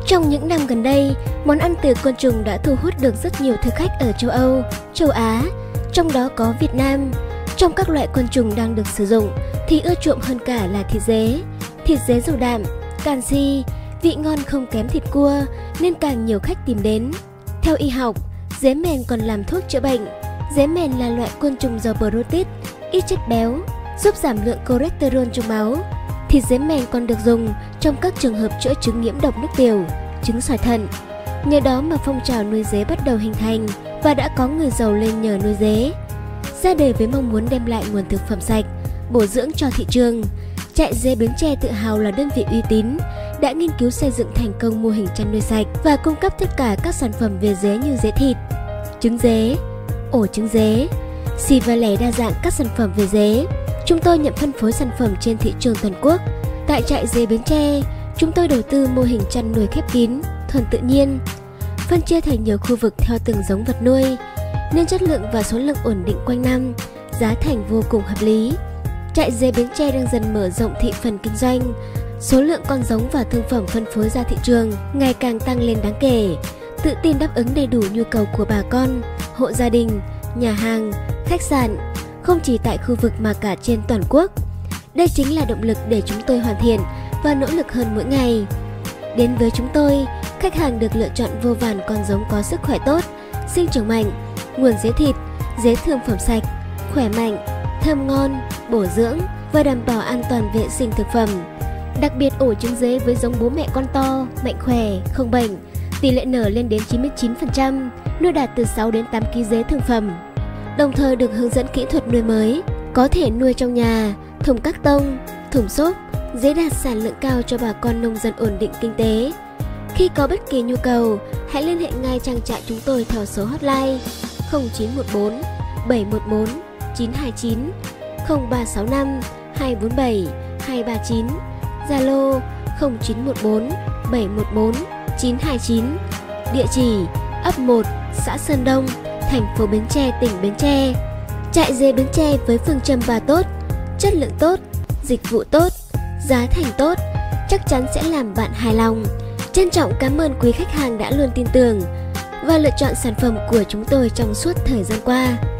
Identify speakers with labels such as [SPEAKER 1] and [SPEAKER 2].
[SPEAKER 1] Trong những năm gần đây, món ăn từ côn trùng đã thu hút được rất nhiều thực khách ở châu Âu, châu Á, trong đó có Việt Nam. Trong các loại côn trùng đang được sử dụng thì ưa chuộng hơn cả là thịt dế giàu đạm, canxi, vị ngon không kém thịt cua nên càng nhiều khách tìm đến. Theo y học, dế mèn còn làm thuốc chữa bệnh. Dế mèn là loại côn trùng giàu protein, ít chất béo, giúp giảm lượng cholesterol trong máu. Thịt dế mèn còn được dùng trong các trường hợp chữa chứng nhiễm độc nước tiểu, chứng sỏi thận. Nhờ đó mà phong trào nuôi dế bắt đầu hình thành và đã có người giàu lên nhờ nuôi dế. Ra đời với mong muốn đem lại nguồn thực phẩm sạch, bổ dưỡng cho thị trường, trại dế Bến Tre tự hào là đơn vị uy tín, đã nghiên cứu xây dựng thành công mô hình chăn nuôi sạch và cung cấp tất cả các sản phẩm về dế như dế thịt, trứng dế, ổ trứng dế, xì và lẻ đa dạng các sản phẩm về dế. Chúng tôi nhận phân phối sản phẩm trên thị trường toàn quốc. Tại trại dế Bến Tre, chúng tôi đầu tư mô hình chăn nuôi khép kín, thuần tự nhiên, phân chia thành nhiều khu vực theo từng giống vật nuôi, nên chất lượng và số lượng ổn định quanh năm, giá thành vô cùng hợp lý. Trại dế Bến Tre đang dần mở rộng thị phần kinh doanh, số lượng con giống và thương phẩm phân phối ra thị trường ngày càng tăng lên đáng kể, tự tin đáp ứng đầy đủ nhu cầu của bà con, hộ gia đình, nhà hàng, khách sạn, không chỉ tại khu vực mà cả trên toàn quốc. Đây chính là động lực để chúng tôi hoàn thiện và nỗ lực hơn mỗi ngày. Đến với chúng tôi, khách hàng được lựa chọn vô vàn con giống có sức khỏe tốt, sinh trưởng mạnh, nguồn dế thịt, dế thương phẩm sạch, khỏe mạnh, thơm ngon, bổ dưỡng và đảm bảo an toàn vệ sinh thực phẩm. Đặc biệt ổ trứng dế với giống bố mẹ con to, mạnh khỏe, không bệnh, tỷ lệ nở lên đến 99%, nuôi đạt từ 6 đến 8 kg dế thương phẩm. Đồng thời được hướng dẫn kỹ thuật nuôi mới, có thể nuôi trong nhà, thùng các tông, thùng xốp, dế đạt sản lượng cao cho bà con nông dân ổn định kinh tế. Khi có bất kỳ nhu cầu, hãy liên hệ ngay trang trại chúng tôi theo số hotline 0914 714 929, 0365 247 239, Zalo 0914 714 929, địa chỉ ấp 1, xã Sơn Đông, thành phố Bến Tre, tỉnh Bến Tre. Trại dế Bến Tre với phương châm và tốt, chất lượng tốt, dịch vụ tốt, giá thành tốt, chắc chắn sẽ làm bạn hài lòng. Trân trọng cảm ơn quý khách hàng đã luôn tin tưởng và lựa chọn sản phẩm của chúng tôi trong suốt thời gian qua.